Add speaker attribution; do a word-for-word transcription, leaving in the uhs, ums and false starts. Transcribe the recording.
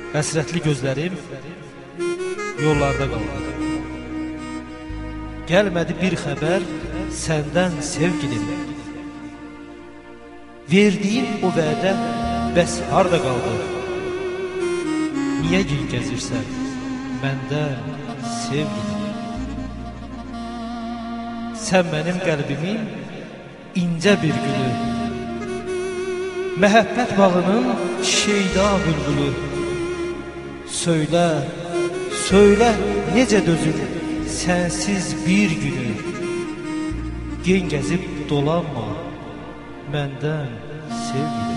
Speaker 1: Həsrətli gözlərim yollarda qaldı. Gəlmədi bir xəbər səndən sevgilim. Verdiyin o vədə bəs harda qaldı? Niyə gül gəzirsən məndə sevgilim? Sən mənim qəlbimin incə bir gülü, məhəbbət bağının şeyda bülbülü. Söylə, söylə necə dözüm sənsiz bir günü. Gen gəzib dolanma məndən sevgilim.